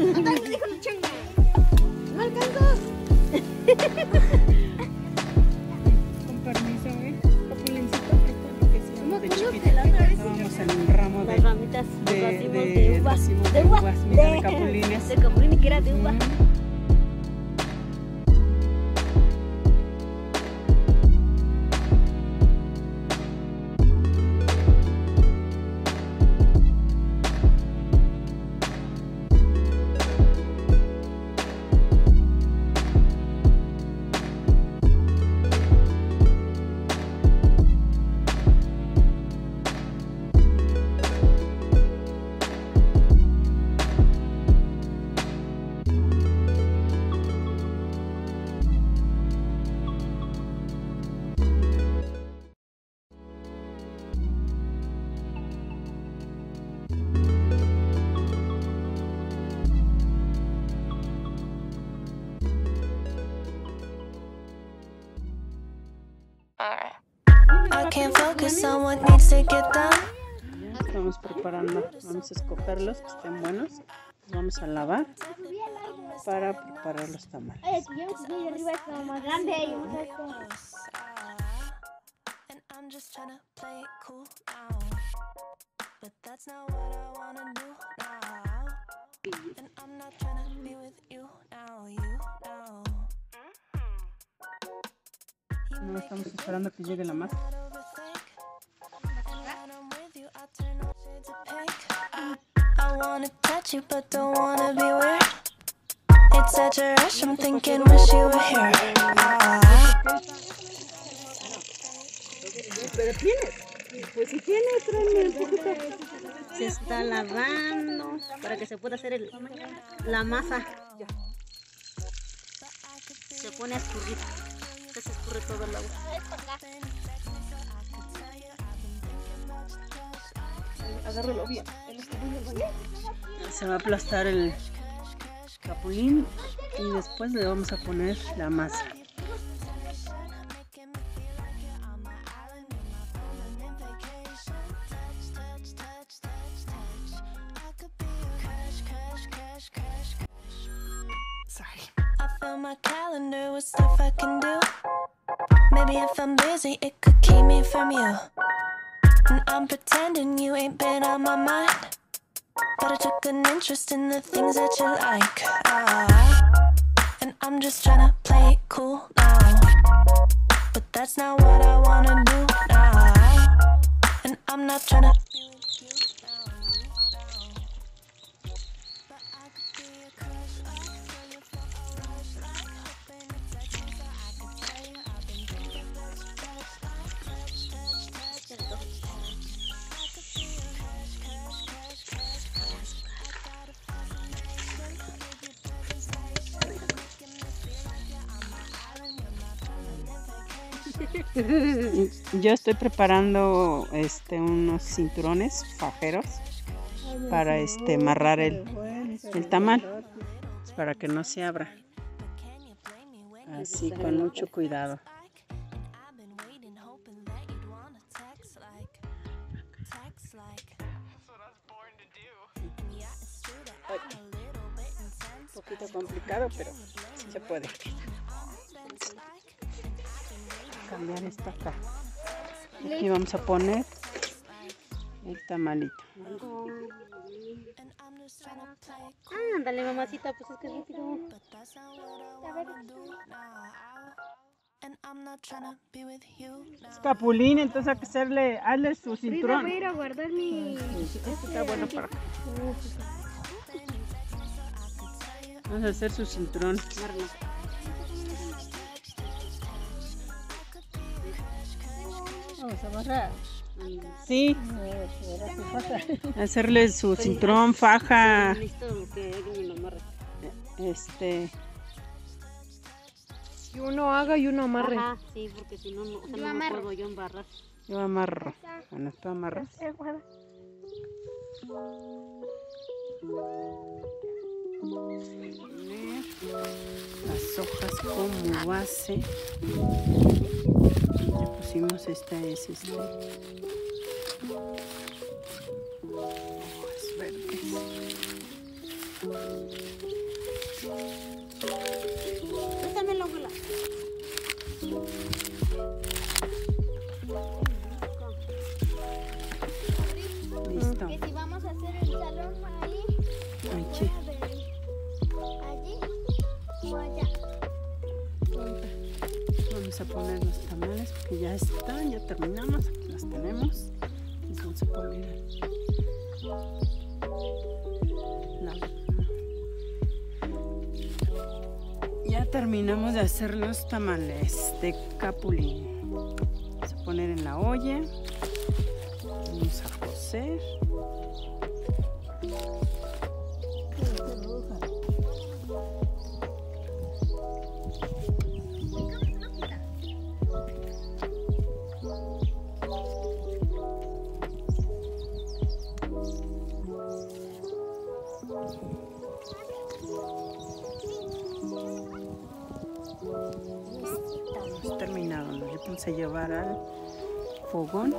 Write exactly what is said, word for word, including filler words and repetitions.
No alcanzó. Con permiso, ¿eh? Capulincito, que sí, ¿Cómo de conoce chiquita la otra vez? estábamos en un ramo de, Las ramitas, de, los racimos de, de uva. racimos De de uva. uvas, mira, de capulines. De capulín y que era de uva. Mm. I can't focus on what needs to get done. Ya estamos preparando, vamos a escogerlos que estén buenos. Los vamos a lavar para preparar los tamales. Ay, yo subí arriba es como más grande. Y no sé cómo. And I'm just trying to play it cool now. But that's not what I wanna do now. And I'm not trying to be with you now, you know. No, estamos esperando que llegue la masa. I wanna touch you but don't wanna be weird. It's such a rush, I'm thinking wish you were here. Ah. Pero tiene, pues si tiene, tráeme un poquito. Se está lavando para que se pueda hacer el, la masa. Se pone a escurrir. Que se escurre todo el agua. Agárralo bien. Se va a aplastar el capulín y después le vamos a poner la masa. I fill my calendar with stuff I can do. Maybe if I'm busy, it could keep me from you. And I'm pretending you ain't been on my mind, but I took an interest in the things that you like. Ah. And I'm just trying to play it cool now, but that's not what I wanna do now. And I'm not trying to. Yo estoy preparando este unos cinturones fajeros para este amarrar el, el tamal, para que no se abra, así con mucho cuidado. Un poquito complicado, pero sí se puede. Cambiar esta acá. Aquí vamos a poner el tamalito. Ah, ándale, mamacita, pues es que es rápido. Es capulín, entonces hay que hacerle, hazle su cinturón. Voy a ir a guardar mi... Este está bueno para acá. Vamos a hacer su cinturón. Vamos a amarrar. Sí. Hacerle su cinturón, faja. Listo, que alguien me lo amarre. Este. Que uno haga y uno amarre. Ajá, sí, porque si no, no, o sea, no me puedo yo embarrar. Yo amarro. Bueno, tú amarras. Las hojas como base. Ya pusimos, esta es este. Hojas verdes. ya están, ya terminamos, aquí las tenemos. Les vamos a poner la... Ya terminamos de hacer los tamales de capulín. Vamos a poner en la olla. Vamos a cocer. Hemos terminado, nos vamos a llevar al fogón.